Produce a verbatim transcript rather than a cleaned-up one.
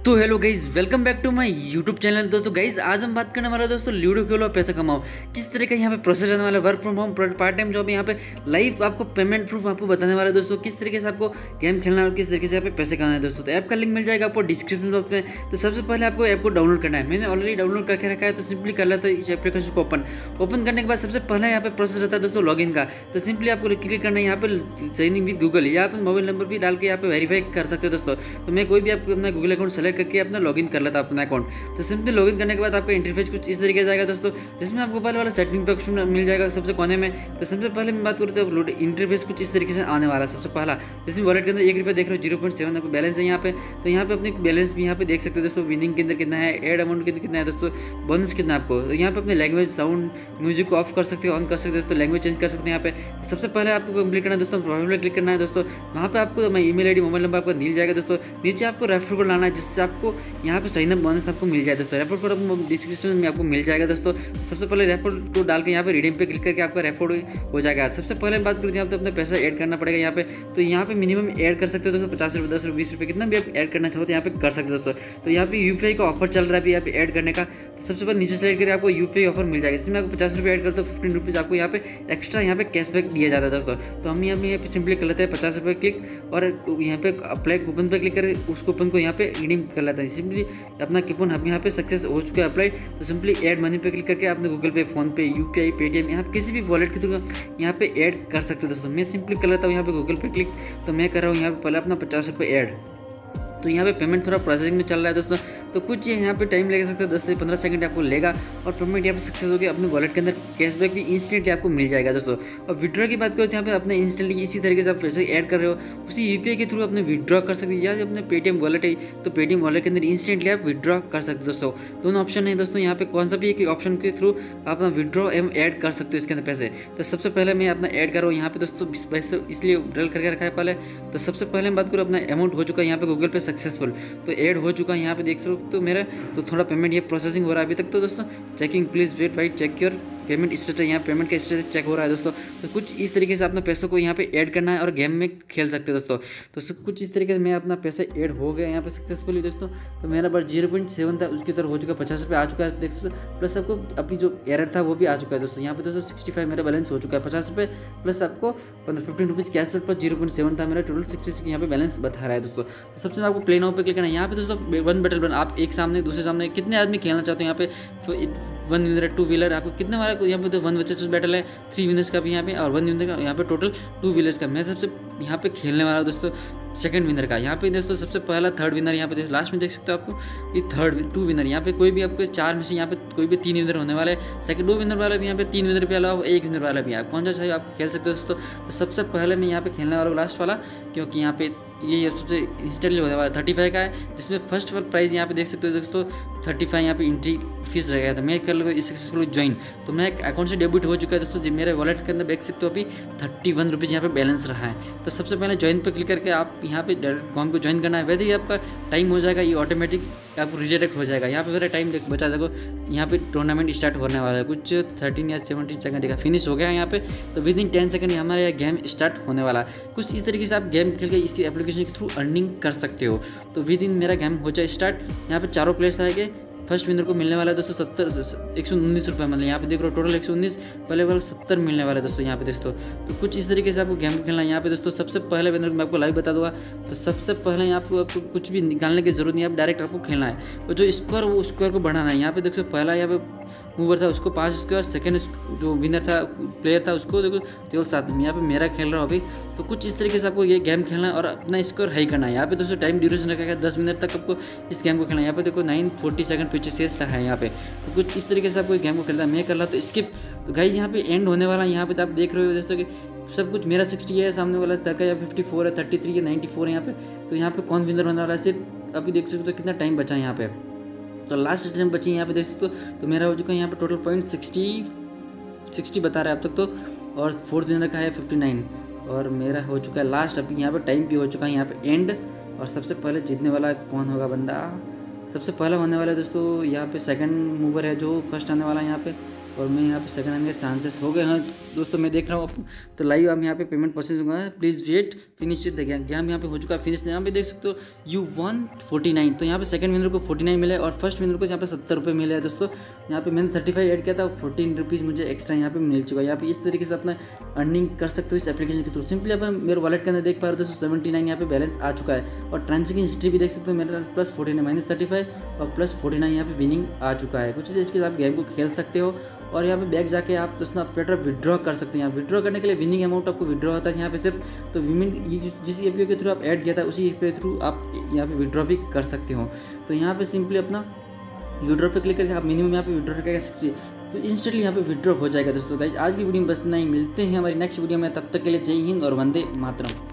तो hello guys, welcome back to my YouTube channel. दोस्तों guys, आज हम बात करने वाले दोस्तों लूडो खेलो और पैसा कमाओ। किस तरह का यहाँ पे प्रोसेस रहने वाला है, work from home part time job, यहाँ पे लाइव आपको पेमेंट प्रूफ आपको बताने वाला है दोस्तों। किस तरीके से आपको गेम खेलना है और किस तरीके से यहाँ पे पैसे कमाना है दोस्तों। तो ऐप का लिंक मिल जाएगा आपको डिस्क्रिप्शन बॉक्स में। तो सबसे पहले आपको ऐप को डाउनलोड करना है। मैंने ऑलरेडी डाउनलोड करके रखा है, तो सिंपली कर लेता है इस एप्लीकेशन को ओपन ओपन करने के बाद सबसे पहले यहाँ पे प्रोसेस रहता है दोस्तों लॉगिन का। तो सिंपली आपको क्लिक करना है यहाँ पे साइन इन विद गूगल, या आप मोबाइल नंबर भी डाल के यहाँ पे वेरीफाई कर सकते हो दोस्तों। तो मैं कोई भी आपको अपना गूगल अकाउंट सेलेक्ट करके अपना लॉगिन कर लेता अपना अकाउंट। तो सिंपली लॉगिन करने के बाद आपका इंटरफेस कुछ इस तरीके से आएगा दोस्तों, जिसमें आपको पहले वाला सेटिंग पे ऑप्शन मिल जाएगा सबसे कोने में। तो सबसे पहले मैं बात करूँ तो लोड इंटरफेस कुछ इस तरीके से आने वाला है। सबसे पहला जिसमें वॉलेट के अंदर एक रुपया देख रहे हो, जीरो पॉइंट सेवन आपको बैलेंस है यहाँ पे। तो यहाँ पे अपने बैलेंस भी यहाँ पे देख सकते हो दोस्तों। विनिंग के अंदर कितना है, एड अमाउंट के अंदर कितना है दोस्तों, बोनस कितना आपको। तो यहाँ पे अपने लैंग्वेज साउंड म्यूजिक को ऑफ कर सकते हो, ऑन कर सकते हो दोस्तों, लैंग्वेज चेंज कर सकते हैं यहाँ पे। सबसे पहले आपको कंप्लीट करना है दोस्तों, प्रोफाइल पे क्लिक करना है दोस्तों। वहाँ पे आपको ईमेल आईडी मोबाइल नंबर आपका मिल जाएगा दोस्तों। नीचे आपको रेफर कोड लाना है, जिससे आपको यहाँ पे साइन अप बोनस आपको मिल जाए दोस्तों। रेफर कोड डिस्क्रिप्शन में आपको मिल जाएगा दोस्तों। सबसे पहले रेफर कोड डाल के यहाँ पे रिडीम पे क्लिक करके आपका रेफर हो जाएगा। सबसे पहले बात करूँ यहाँ पे अपना पैसा ऐड करना पड़ेगा यहाँ पे। तो यहाँ पे मिनिमम ऐड कर सकते हो दोस्तों, पचास रुपये, दस रुपये, बीस रुपये, कितना भी आप ऐड करना चाहो तो यहाँ पे कर सकते हो दोस्तों। तो यहाँ पे यूपीआई का ऑफर चल रहा है अभी यहाँ पे ऐड करने का। तो सबसे पहले नीचे सेलेक्ट करके आपको यूपीआई ऑफर मिल जाएगा, जिसमें आपको पचास रुपये ऐड करते हो फिफ्टीन रुपीज़ आपको यहाँ पे एक्स्ट्रा यहाँ पे कैशबैक दिया जाता है दोस्तों। तो हम यहाँ पे यहाँ पे सिंपली कर लेते हैं पचास रुपये क्लिक, और यहाँ पे अप्लाई कूपन पे क्लिक करके उस कूपन को यहाँ पे रिडीम कर लेते हैं। सिंपली अपना कूपन हम यहाँ पे सक्सेस हो चुका है अप्लाई। तो सिंपली ऐड मनी पे क्लिक करके आपने गूगल पे, फोन पे, यूपीआई, पेटीएम, यहाँ पे किसी भी वॉलेट के थ्रू यहाँ पे ऐड कर सकते हो दोस्तों। मैं सिंपली कर लेता हूँ यहाँ पे गूगल पे क्लिक। तो मैं कर रहा हूँ यहाँ पे पहले अपना पचास रुपये ऐड। तो यहाँ पे पेमेंट थोड़ा प्रोसेसिंग में चल रहा है दोस्तों, तो कुछ ये यहाँ पे टाइम लग सकता है, दस से पंद्रह सेकंड आपको लेगा। और पेमेंट यहाँ पे सक्सेस हो गया। अपने वॉलेट के अंदर कैशबैक भी इंस्टेंटली आपको मिल जाएगा दोस्तों। और विड्रॉ की बात करो तो यहाँ पे अपने इंस्टेंटली इसी तरीके से आप पैसे ऐड कर रहे हो, उसी यूपीआई के थ्रू अपने विड्रॉ कर सकते हो, या अपने पेटीएम वॉलेट है तो पेटीएम वॉलेट के अंदर इंस्टेंटली आप विड्रॉ कर सकते हो दोस्तों। दोनों ऑप्शन है दोस्तों, यहाँ पे कौन सा भी एक ऑप्शन के थ्रू आप अपना विड्रॉ एवं ऐड कर सकते हो इसके अंदर पैसे। तो सबसे पहले मैं अपना ऐड कर रहा हूँ यहाँ पे दोस्तों, पैसे इसलिए डल करके रखा है पहले। तो सबसे पहले मैं बात करूँ अपना अमाउंट हो चुका है यहाँ पे गूगल पे सक्सेसफुल, तो ऐड हो चुका है यहाँ पे देख सकते हो। तो मेरा तो थोड़ा पेमेंट ये प्रोसेसिंग हो रहा है अभी तक तो दोस्तों। Checking please wait wait check your payment status, यहाँ पेमेंट का स्टेटस चेक हो रहा है दोस्तों। तो कुछ इस तरीके से अपने पैसों को यहाँ पे ऐड करना है और गेम में खेल सकते हैं दोस्तों। तो सब कुछ इस तरीके से मैं अपना पैसा ऐड हो गया यहाँ पे सक्सेसफुली दोस्तों। तो मेरा बस जीरो पॉइंट सेवन था, उसकी तरफ हो चुका है, पचास रुपये आ चुका है देख सकते हो। प्लस आपको अभी जो एरर था वो भी आ चुका है दोस्तों। यहाँ पे दोस्तों सिक्सटी फाइव मेरा बैलेंस हो चुका है, पचास रुपये प्लस आपको पंद्रह फिफ्टीन रुपीज़ कैशबैक पर जीरो पॉइंट सेवन था मेरा, टोटल सिक्सटी सिक्स यहाँ पे बैलेंस बता रहा है दोस्तों। तो सबसे आपको प्ले नाउ पे क्लिक करना है। यहाँ पे दोस्तों वन बैटल वन, आप एक सामने दूसरे सामने कितने आदमी खेलना चाहते हो यहाँ पे, वन विनर टू व्हीलर आपको कितने वाला यहाँ पे तो वन वर्सेस बैटल है, थ्री विनर्स का भी यहाँ पे और वन विनर का यहाँ पे टोटल टू व्हीलर्स का। मैं सबसे यहाँ पे खेलने वाला दोस्तों सेकंड विनर का। यहाँ पे दोस्तों सबसे पहला थर्ड विनर यहाँ पे लास्ट में देख सकते हो आपको, ये थर्ड टू विनर। यहाँ पे कोई भी आपको चार में से यहाँ पे कोई भी तीन विनर होने वाले, सेकंड दो विनर वाला भी यहाँ पे, तीन विनर पे अलावा एक विनर वाला भी, आप कौन सा चाहिए आप खेल सकते हो दोस्तों। तो सबसे पहले मैं यहाँ पे खेलने वाला हूँ लास्ट वाला, क्योंकि यहाँ पे ये सबसे इंस्टेंटली होने वाला थर्टी फाइव का है, जिसमें फर्स्ट वाला प्राइस यहाँ पे देख सकते हो दोस्तों थर्टी फाइव यहाँ पे एंट्री फीस रहेगा। तो मैं कर लूँगा सक्सेसफुल ज्वाइन। तो मैं अकाउंट से डेबिट हो चुका है दोस्तों, मेरे वॉलेट के अंदर देख सकते हो अभी थर्टी वन रुपीज़ यहाँ पे बैलेंस रहा है। तो सबसे पहले ज्वाइन पे क्लिक करके आप यहाँ पे डायरेक्ट कॉम को ज्वाइन करना है। वैसे ही आपका टाइम हो जाएगा, ये ऑटोमेटिक आपको रिडायरेक्ट हो जाएगा। यहाँ पे मेरा टाइम देख बचा, देखो यहाँ पे टूर्नामेंट स्टार्ट होने वाला है, कुछ थर्टीन या सेवनटीन सेकंड देखा फिनिश हो गया है यहाँ पे। तो विद इन टेन सेकंड हमारा यह गेम स्टार्ट होने वाला है। कुछ इस तरीके से आप गेम खेल के इसकी एप्लीकेशन के थ्रू अर्निंग कर सकते हो। तो विद इन मेरा गेम हो जाए स्टार्ट। यहाँ पे चारों प्लेयर्स आएंगे, फर्स्ट विनर को मिलने वाला है दोस्तों सत्तर एक सौ उन्नीस रुपये, मतलब यहाँ पे देख रहे हो टोटल एक सौ उन्नीस, पहले वाला सत्तर मिलने वाला है दोस्तों यहाँ पे दोस्तों। तो कुछ इस तरीके से आपको गेम खेलना है यहाँ पे दोस्तों। सबसे पहले विनर को मैं आपको लाइव बता दूंगा। तो सबसे पहले यहाँ आपको आपको कुछ भी निकालने की जरूरत नहीं है, आप डायरेक्ट आपको खेलना है। और जो स्कोर वो स्कोर को बढ़ाना है। यहाँ पे देखो पहला यहाँ पे मूवर था उसको पाँच स्कोर, सेकंड जो विनर था प्लेयर था उसको देखो केवल सात में। यहाँ पे मेरा खेल रहा हूँ अभी। तो कुछ इस तरीके से आपको ये गेम खेलना है और अपना स्कोर हाई करना है। यहाँ पे दोस्तों टाइम ड्यूरेशन रखा है दस मिनट तक आपको इस गेम को खेलना है। यहाँ पे देखो नाइन फोर्टी सेकंड पीछे शेष रहा है यहाँ पे। तो कुछ इस तरीके से आपको गेम को खेलना है। मैं कर रहा तो स्किप। तो गाइस यहाँ पे एंड होने वाला है। यहाँ पे तो आप देख रहे हो जैसे कि सब कुछ मेरा सिक्सटी है, सामने वाला तड़का या फिफ्टी फोर है, थर्टी थ्री है, नाइन्टी फोर है यहाँ पे। तो यहाँ पे कौन विनर होने वाला है सिर्फ अभी देख सकते हो। तो कितना टाइम बचा है यहाँ पे, तो लास्ट टाइम बची यहाँ पे देख सकते हो। तो मेरा हो चुका है यहाँ पे टोटल पॉइंट सिक्सटी सिक्सटी बता रहा है अब तक तो, और फोर्थ विनर का है फिफ्टी नाइन, और मेरा हो चुका है लास्ट अभी यहाँ पे टाइम भी हो चुका है यहाँ पे एंड। और सबसे पहले जीतने वाला कौन होगा बंदा, सबसे पहला होने वाला है दोस्तों यहाँ पे सेकंड मूवर है जो फर्स्ट आने वाला है यहाँ पे। और मैं यहाँ पे सेकंड आने के चांसेस हो गए हैं दोस्तों, मैं देख रहा हूँ आपको। तो लाइव हम यहाँ पे पेमेंट प्रोसेस होगा, प्लीज़ वेट फिनिश इट। देखिए हम यहाँ पे हो चुका है फिनिश। यहाँ पे देख सकते हो यू वन फोर्टी नाइन, तो यहाँ पे सेकंड विनर को फोर्टी नाइन मिला है और फर्स्ट विनर को यहाँ पे सत्तर रुपये मिले हैं दोस्तों। यहाँ पे मैंने थर्टी फाइव ऐड किया था, फोर्टीन रुपीज़ मुझे एक्स्ट्रा यहाँ पे मिल चुका है। यहाँ पे इस तरीके से अपना अर्निंग कर सकते हो इस एप्लीकेशन के थ्रू। सिंपली आप मेरे वॉलेट के अंदर देख पा रहे हो दोस्तों सेवेंटी नाइन यहाँ पे बैलेंस आ चुका है और ट्रांजेक्शन हिस्ट्री भी देख सकते हो मेरे plus forty nine minus thirty five और प्लस फोर्टी नाइन यहाँ पे विनिंग आ चुका है। कुछ इसके साथ गेम को खेल सकते हो और यहाँ पे बैक जाके आप दोस्तों पेट्रोल विड्रॉ कर सकते हैं। यहाँ विड्रॉ करने के लिए विनिंग अमाउंट आपको विड्रॉ होता है यहाँ पे सिर्फ, तो विनिंग जिस एपीओ के थ्रू आप ऐड किया था उसी एपीओ के थ्रू आप यहाँ पे विड्रॉ भी कर सकते हो। तो यहाँ पे सिंपली अपना विड्रॉ पे क्लिक करके आप मिनिमम यहाँ पे विड्रॉ करके तो इंस्टेंटली यहाँ पे विड्रॉ हो जाएगा दोस्तों। गाइस आज की वीडियो में बस इतना ही, मिलते हैं हमारी नेक्स्ट वीडियो में, तब तक के लिए जय हिंद और वंदे मातरम।